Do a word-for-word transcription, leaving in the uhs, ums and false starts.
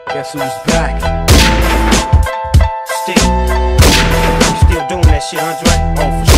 Guess who's back? Still, you still doing that shit, Andre? Oh, for